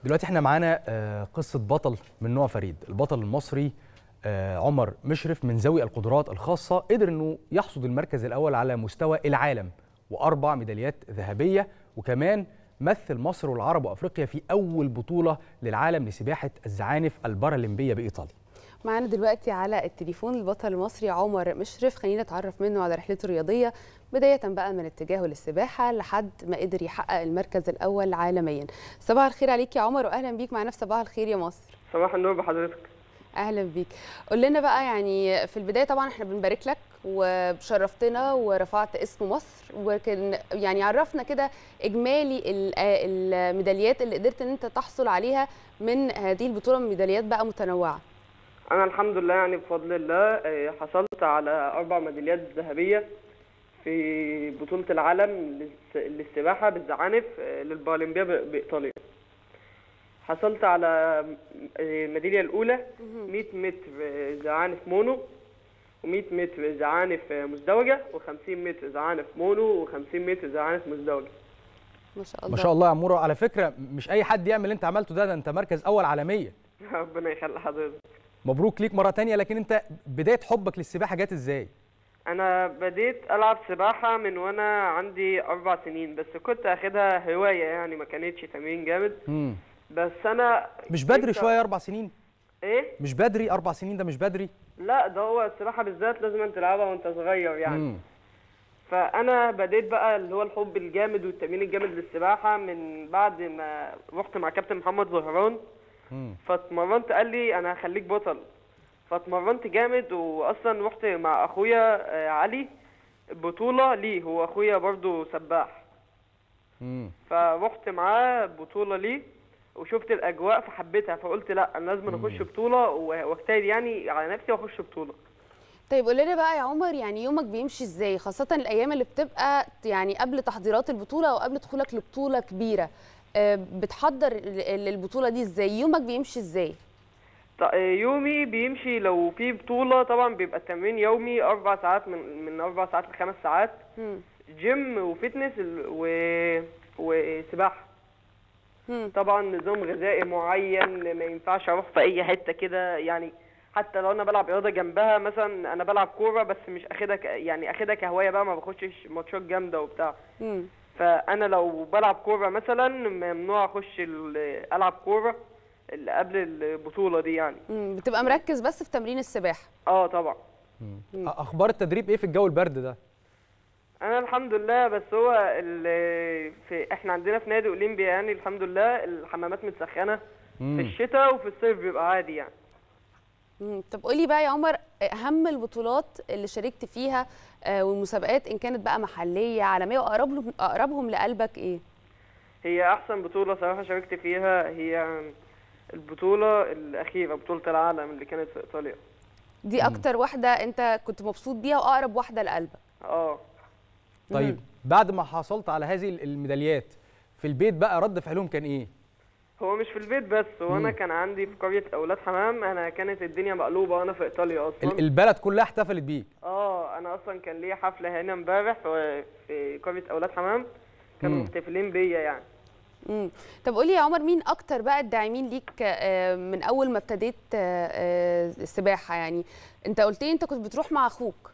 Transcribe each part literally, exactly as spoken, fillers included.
دلوقتي احنا معانا آه، قصة بطل من نوع فريد. البطل المصري آه، عمر مشرف من ذوي القدرات الخاصة قدر انه يحصد المركز الاول على مستوى العالم واربع ميداليات ذهبية، وكمان مثل مصر والعرب وافريقيا في اول بطولة للعالم لسباحة الزعانف البارالمبية بايطاليا. معانا دلوقتي على التليفون البطل المصري عمر مشرف، خلينا نتعرف منه على رحلته الرياضية بداية بقى من اتجاهه للسباحة لحد ما قدر يحقق المركز الأول عالميا. صباح الخير عليك يا عمر وأهلا بيك معنا في صباح الخير يا مصر. صباح النور بحضرتك. أهلا بيك. قول لنا بقى، يعني في البداية طبعا احنا بنبارك لك وشرفتنا ورفعت اسم مصر، وكان يعني عرفنا كده إجمالي الميداليات اللي قدرت ان انت تحصل عليها من هذه البطولة، من ميداليات بقى متنوعة. أنا الحمد لله يعني بفضل الله حصلت على أربع ميداليات ذهبية في بطولة العالم للسباحة بالزعانف للبارالمبيا بإيطاليا. حصلت على الميدالية الأولى مية متر زعانف مونو، ومية متر زعانف مزدوجة، وخمسين متر زعانف مونو، وخمسين متر زعانف مزدوجة. ما شاء الله ما شاء الله يا عمورة. على فكرة مش أي حد يعمل اللي أنت عملته ده، ده أنت مركز أول عالميا. ربنا يخلي حضرتك. مبروك ليك مرة تانية. لكن أنت بداية حبك للسباحة جت إزاي؟ أنا بديت ألعب سباحة من وأنا عندي أربع سنين، بس كنت أخدها هواية يعني ما كانتش تمرين جامد. امم بس أنا مش بدري شوية أربع سنين؟ إيه؟ مش بدري أربع سنين، ده مش بدري؟ لا، ده هو السباحة بالذات لازم تلعبها وأنت صغير يعني. مم. فأنا بديت بقى اللي هو الحب الجامد والتمرين الجامد للسباحة من بعد ما رحت مع كابتن محمد زهران. مم. فاتمرنت، قال لي أنا هخليك بطل. فاتمرنت جامد، واصلا رحت مع اخويا علي بطوله ليه، هو اخويا برضو سباح. امم فرحت معاه بطوله ليه وشفت الاجواء فحبيتها، فقلت لا انا لازم اخش بطوله واجتهد يعني على نفسي واخش بطوله. طيب قول لنا بقى يا عمر، يعني يومك بيمشي ازاي، خاصه الايام اللي بتبقى يعني قبل تحضيرات البطوله او قبل دخولك لبطوله كبيره، بتحضر للبطوله دي ازاي؟ يومك بيمشي ازاي؟ يومي بيمشي لو في بطولة طبعا بيبقى التمرين يومي أربع ساعات، من من أربع ساعات لخمس ساعات. مم. جيم وفتنس و... وسباحة. مم. طبعا نظام غذائي معين، ما ينفعش أروح في أي حتة كده يعني. حتى لو أنا بلعب رياضة جنبها، مثلا أنا بلعب كورة بس مش أخدها ك... يعني أخدها كهواية بقى، ما بخشش ماتشات جامدة وبتاع. مم. فأنا لو بلعب كورة مثلا ممنوع أخش ألعب كورة اللي قبل البطولة دي يعني. امم بتبقى مركز بس في تمرين السباحة. اه طبعا. مم. اخبار التدريب ايه في الجو البرد ده؟ انا الحمد لله، بس هو في احنا عندنا في نادي اولمبيا يعني الحمد لله الحمامات متسخنة. مم. في الشتاء وفي الصيف بيبقى عادي يعني. امم طب قولي بقى يا عمر، اهم البطولات اللي شاركت فيها آه والمسابقات ان كانت بقى محلية عالمية، واقرب اقربهم لقلبك ايه؟ هي احسن بطولة صراحة شاركت فيها هي البطولة الأخيرة، بطولة العالم اللي كانت في إيطاليا. دي أكتر واحدة أنت كنت مبسوط بيها وأقرب واحدة لقلبك؟ اه. طيب بعد ما حصلت على هذه الميداليات في البيت بقى رد فعلهم كان إيه؟ هو مش في البيت بس، هو أنا كان عندي في قرية أولاد حمام، أنا كانت الدنيا مقلوبة وأنا في إيطاليا أصلا. البلد كلها احتفلت بيك. اه أنا أصلا كان ليا حفلة هنا امبارح في قرية أولاد حمام، كانوا محتفلين بيا يعني. امم طب قولي يا عمر، مين اكتر بقى الداعمين ليك من اول ما ابتديت السباحه؟ يعني انت قلت لي انت كنت بتروح مع اخوك.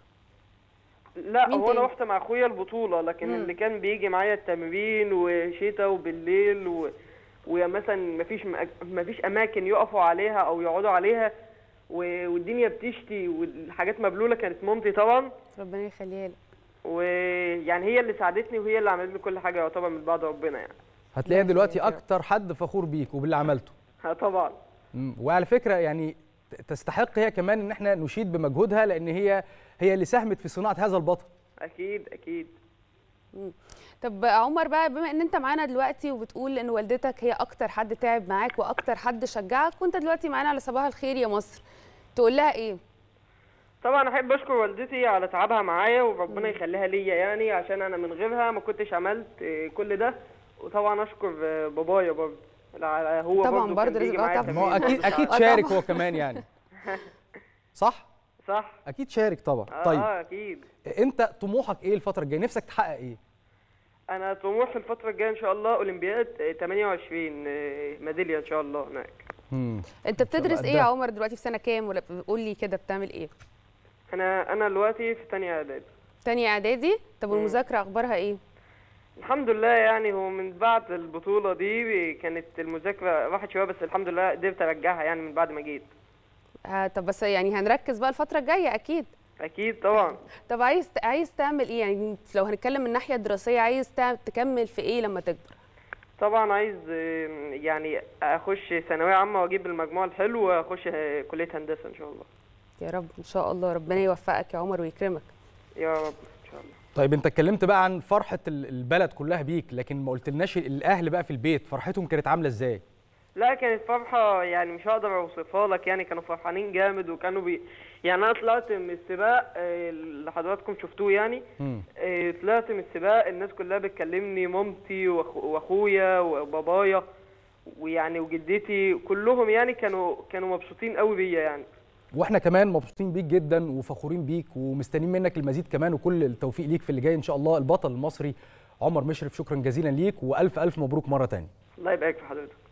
لا هو انا رحت مع اخويا البطوله، لكن مم. اللي كان بيجي معايا التمرين وشتاء وبالليل و... ومثلا مفيش مفيش اماكن يقفوا عليها او يقعدوا عليها و... والدنيا بتشتي والحاجات مبلوله، كانت مامتي طبعا ربنا يخليها لك. ويعني هي اللي ساعدتني وهي اللي عملت لي كل حاجه يعتبر من بعد ربنا يعني. هتلاقيها دلوقتي اكتر حد فخور بيك وباللي عملته. ها طبعا. وعلى فكره يعني تستحق هي كمان ان احنا نشيد بمجهودها، لان هي هي اللي ساهمت في صناعه هذا البطل. اكيد اكيد. مم. طب عمر بقى، بما ان انت معانا دلوقتي وبتقول ان والدتك هي اكتر حد تعب معاك واكتر حد شجعك، وانت دلوقتي معانا على صباح الخير يا مصر، تقول لها ايه؟ طبعا احب اشكر والدتي على تعبها معايا وربنا يخليها ليا يعني، عشان انا من غيرها ما كنتش عملت كل ده. وطبعا اشكر بابايا برضه، هو طبعا برضه لازم طبعا هو اكيد اكيد شارك هو كمان يعني. صح؟ صح اكيد شارك طبعا. آه طيب اه اكيد. انت طموحك ايه الفتره الجايه؟ نفسك تحقق ايه؟ انا طموحي الفتره الجايه ان شاء الله اولمبياد ثمانية وعشرين ميداليه ان شاء الله هناك. امم انت بتدرس ايه يا عمر دلوقتي؟ في سنه كام؟ ولا قول لي كده بتعمل ايه؟ انا انا دلوقتي في ثانيه اعدادي. تانية اعدادي. طب والمذاكره اخبارها ايه؟ الحمد لله، يعني هو من بعد البطوله دي كانت المذاكره راحت شويه، بس الحمد لله قدرت ارجعها يعني من بعد ما جيت. آه طب بس يعني هنركز بقى الفتره الجايه اكيد. اكيد طبعا. طب عايز عايز تعمل ايه يعني؟ لو هنتكلم من الناحيه الدراسيه، عايز تكمل في ايه لما تكبر؟ طبعا عايز يعني اخش ثانويه عامه واجيب المجموع الحلو واخش كليه هندسه ان شاء الله. يا رب ان شاء الله، ربنا يوفقك يا عمر ويكرمك. يا رب ان شاء الله. طيب انت اتكلمت بقى عن فرحه البلد كلها بيك، لكن ما قلتلناش الاهل بقى في البيت فرحتهم كانت عامله ازاي؟ لا كانت فرحه يعني مش هقدر اوصفها لك، يعني كانوا فرحانين جامد وكانوا بي يعني انا طلعت من السباق اللي حضراتكم شفتوه يعني. مم. طلعت من السباق الناس كلها بتكلمني، مامتي واخويا وبابايا ويعني وجدتي كلهم يعني كانوا كانوا مبسوطين قوي بيا يعني. واحنا كمان مبسوطين بيك جدا وفخورين بيك ومستنيين منك المزيد كمان، وكل التوفيق ليك في اللي جاي ان شاء الله. البطل المصري عمر مشرف، شكرا جزيلا ليك والف الف مبروك مره ثانيه. الله يبارك في حضرتك.